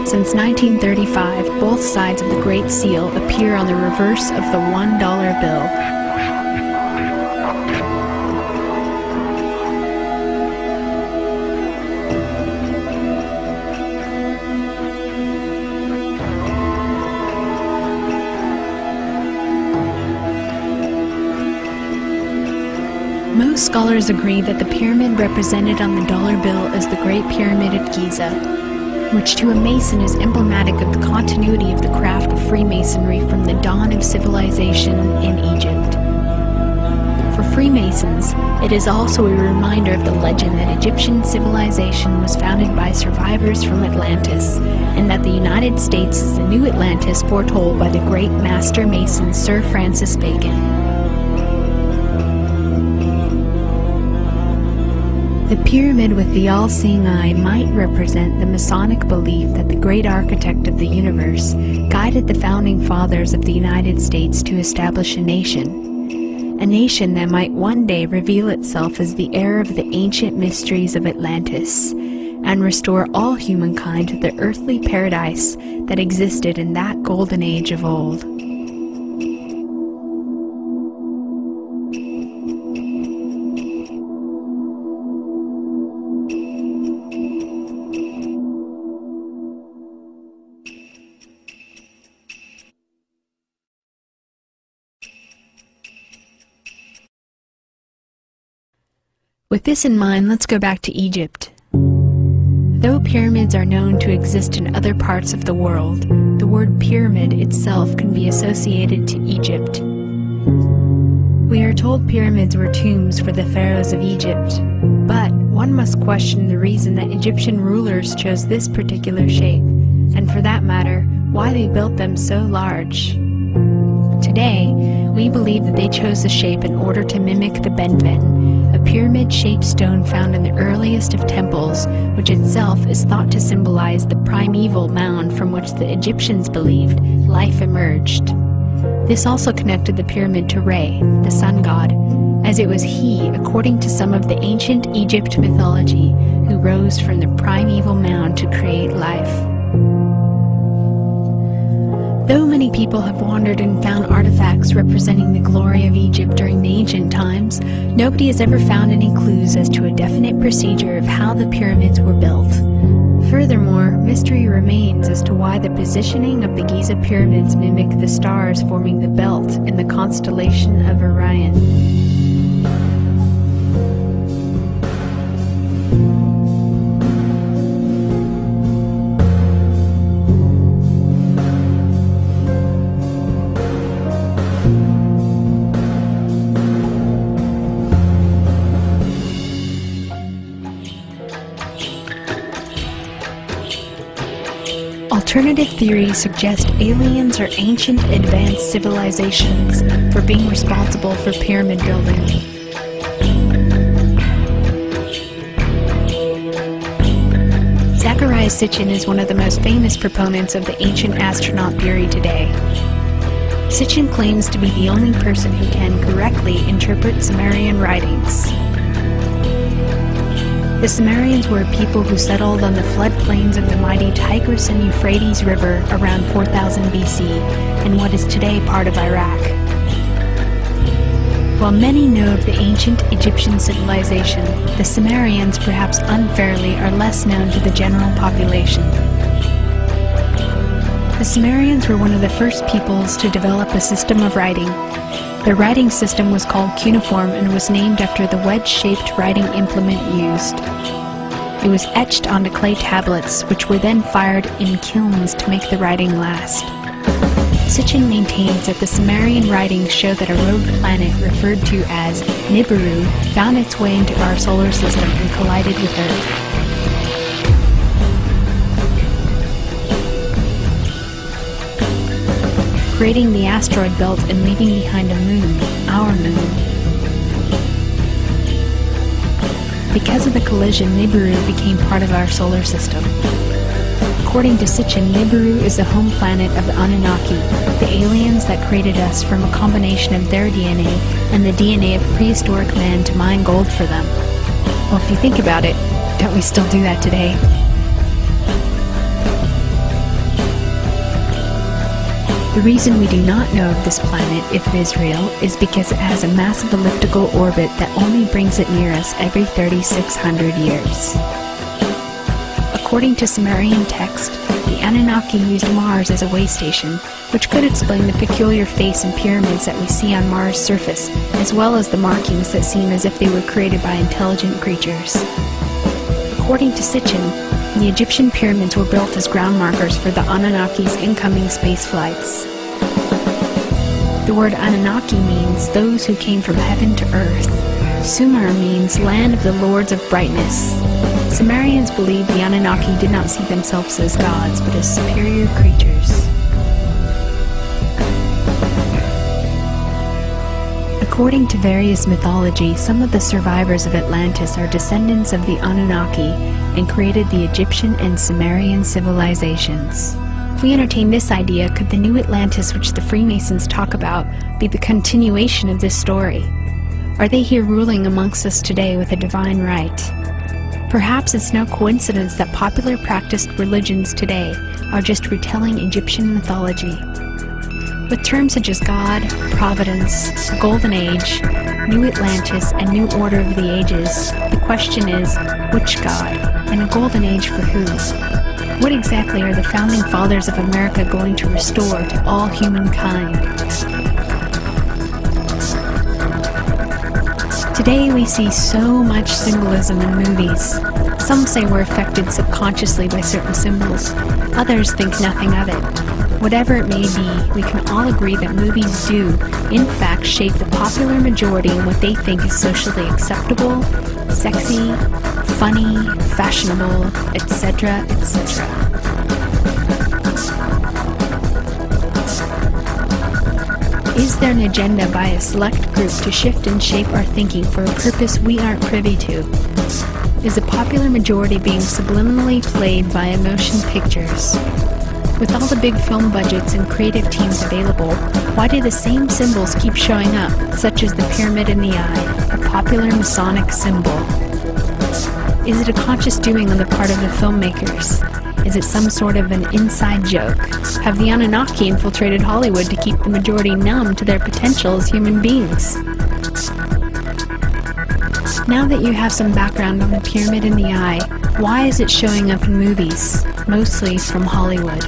Since 1935, both sides of the Great Seal appear on the reverse of the $1 bill. Most scholars agree that the pyramid represented on the dollar bill is the Great Pyramid at Giza, which to a Mason is emblematic of the continuity of the craft of Freemasonry from the dawn of civilization in Egypt. For Freemasons, it is also a reminder of the legend that Egyptian civilization was founded by survivors from Atlantis, and that the United States is the new Atlantis foretold by the great Master Mason Sir Francis Bacon. The pyramid with the all-seeing eye might represent the Masonic belief that the great architect of the universe guided the founding fathers of the United States to establish a nation that might one day reveal itself as the heir of the ancient mysteries of Atlantis, and restore all humankind to the earthly paradise that existed in that golden age of old. With this in mind, let's go back to Egypt. Though pyramids are known to exist in other parts of the world, the word pyramid itself can be associated to Egypt. We are told pyramids were tombs for the pharaohs of Egypt, but one must question the reason that Egyptian rulers chose this particular shape, and for that matter, why they built them so large. Today, we believe that they chose the shape in order to mimic the Benben, a pyramid-shaped stone found in the earliest of temples, which itself is thought to symbolize the primeval mound from which the Egyptians believed life emerged. This also connected the pyramid to Re, the sun god, as it was he, according to some of the ancient Egypt mythology, who rose from the primeval mound to create life. Though many people have wandered and found artifacts representing the glory of Egypt during the ancient times, nobody has ever found any clues as to a definite procedure of how the pyramids were built. Furthermore, mystery remains as to why the positioning of the Giza pyramids mimic the stars forming the belt in the constellation of Orion. Alternative theories suggest aliens or ancient advanced civilizations for being responsible for pyramid building. Zecharia Sitchin is one of the most famous proponents of the ancient astronaut theory today. Sitchin claims to be the only person who can correctly interpret Sumerian writings. The Sumerians were a people who settled on the floodplains of the mighty Tigris and Euphrates River around 4000 BC in what is today part of Iraq. While many know of the ancient Egyptian civilization, the Sumerians, perhaps unfairly, are less known to the general population. The Sumerians were one of the first peoples to develop a system of writing. Their writing system was called cuneiform and was named after the wedge-shaped writing implement used. It was etched onto clay tablets, which were then fired in kilns to make the writing last. Sitchin maintains that the Sumerian writings show that a rogue planet referred to as Nibiru found its way into our solar system and collided with Earth. Creating the asteroid belt and leaving behind a moon, our moon. Because of the collision, Nibiru became part of our solar system. According to Sitchin, Nibiru is the home planet of the Anunnaki, the aliens that created us from a combination of their DNA and the DNA of prehistoric man to mine gold for them. Well, if you think about it, don't we still do that today? The reason we do not know of this planet, if it is real, is because it has a massive elliptical orbit that only brings it near us every 3,600 years. According to Sumerian text, the Anunnaki used Mars as a way station, which could explain the peculiar face and pyramids that we see on Mars' surface, as well as the markings that seem as if they were created by intelligent creatures. According to Sitchin, the Egyptian pyramids were built as ground markers for the Anunnaki's incoming space flights. The word Anunnaki means those who came from heaven to earth. Sumer means land of the lords of brightness. Sumerians believed the Anunnaki did not see themselves as gods, but as superior creatures. According to various mythology, some of the survivors of Atlantis are descendants of the Anunnaki and created the Egyptian and Sumerian civilizations. If we entertain this idea, could the new Atlantis which the Freemasons talk about be the continuation of this story? Are they here ruling amongst us today with a divine right? Perhaps it's no coincidence that popular practiced religions today are just retelling Egyptian mythology. With terms such as God, Providence, Golden Age, New Atlantis, and New Order of the Ages, the question is, which God, and a Golden Age for who? What exactly are the Founding Fathers of America going to restore to all humankind? Today we see so much symbolism in movies. Some say we're affected subconsciously by certain symbols. Others think nothing of it. Whatever it may be, we can all agree that movies do, in fact, shape the popular majority in what they think is socially acceptable, sexy, funny, fashionable, etc., etc. Is there an agenda by a select group to shift and shape our thinking for a purpose we aren't privy to? Is the popular majority being subliminally played by emotion pictures? With all the big film budgets and creative teams available, why do the same symbols keep showing up, such as the pyramid in the eye, a popular Masonic symbol? Is it a conscious doing on the part of the filmmakers? Is it some sort of an inside joke? Have the Anunnaki infiltrated Hollywood to keep the majority numb to their potential as human beings? Now that you have some background on the pyramid in the eye, why is it showing up in movies, mostly from Hollywood?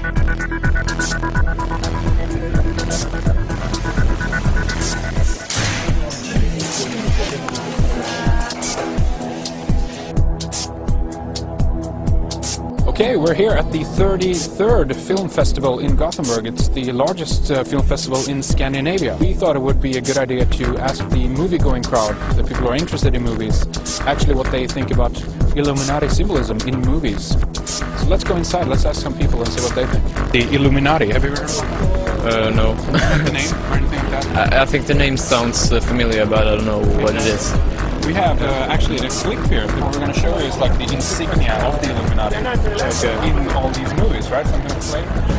Okay, we're here at the 33rd Film Festival in Gothenburg. It's the largest film festival in Scandinavia. We thought it would be a good idea to ask the movie-going crowd, the people who are interested in movies, actually what they think about Illuminati symbolism in movies. So let's go inside, let's ask some people and see what they think. The Illuminati, have you heard of it? No. The name or anything like that? I think the name sounds familiar, but I don't know what it is. We have actually the clip here. What we're going to show you is like the insignia of the Illuminati in all these movies, right? So I'm going to play.